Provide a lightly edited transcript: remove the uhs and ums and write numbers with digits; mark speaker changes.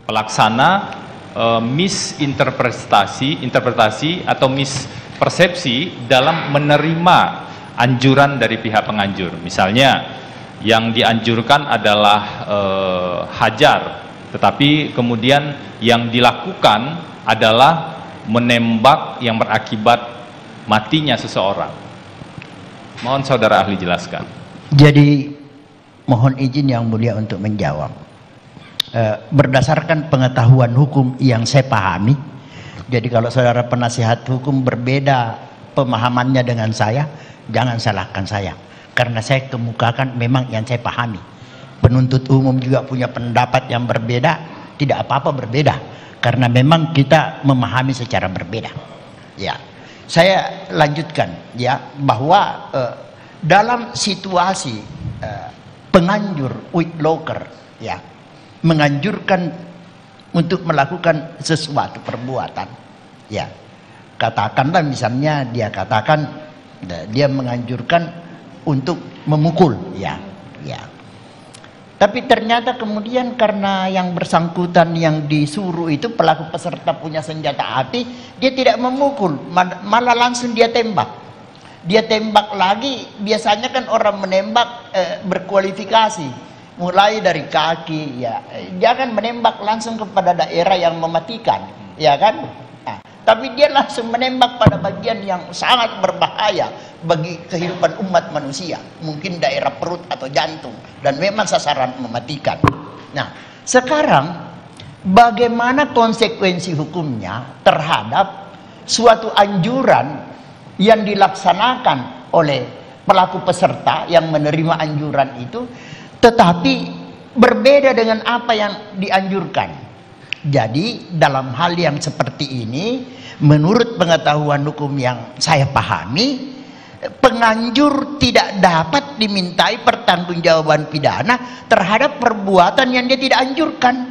Speaker 1: pelaksana interpretasi atau mispersepsi dalam menerima anjuran dari pihak penganjur. Misalnya yang dianjurkan adalah hajar, tetapi kemudian yang dilakukan adalah menembak yang berakibat matinya seseorang. Mohon saudara ahli jelaskan.
Speaker 2: Jadi mohon izin yang mulia untuk menjawab. Berdasarkan pengetahuan hukum yang saya pahami, jadi kalau saudara penasihat hukum berbeda pemahamannya dengan saya, jangan salahkan saya, karena saya kemukakan memang yang saya pahami. Penuntut umum juga punya pendapat yang berbeda, tidak apa-apa berbeda, karena memang kita memahami secara berbeda. Ya, saya lanjutkan ya, bahwa dalam situasi penganjur witlocker ya, menganjurkan untuk melakukan sesuatu perbuatan ya, katakanlah misalnya dia katakan dia menganjurkan untuk memukul ya, tapi ternyata kemudian karena yang bersangkutan yang disuruh itu pelaku peserta punya senjata api, dia tidak memukul, malah langsung dia tembak. Dia tembak lagi, biasanya kan orang menembak berkualifikasi, mulai dari kaki ya, dia akan menembak langsung kepada daerah yang mematikan ya kan. Nah, tapi dia langsung menembak pada bagian yang sangat berbahaya bagi kehidupan umat manusia, mungkin daerah perut atau jantung, dan memang sasaran mematikan. Nah, sekarang bagaimana konsekuensi hukumnya terhadap suatu anjuran yang dilaksanakan oleh pelaku peserta yang menerima anjuran itu, tetapi berbeda dengan apa yang dianjurkan. Jadi dalam hal yang seperti ini, menurut pengetahuan hukum yang saya pahami, penganjur tidak dapat dimintai pertanggungjawaban pidana terhadap perbuatan yang dia tidak anjurkan.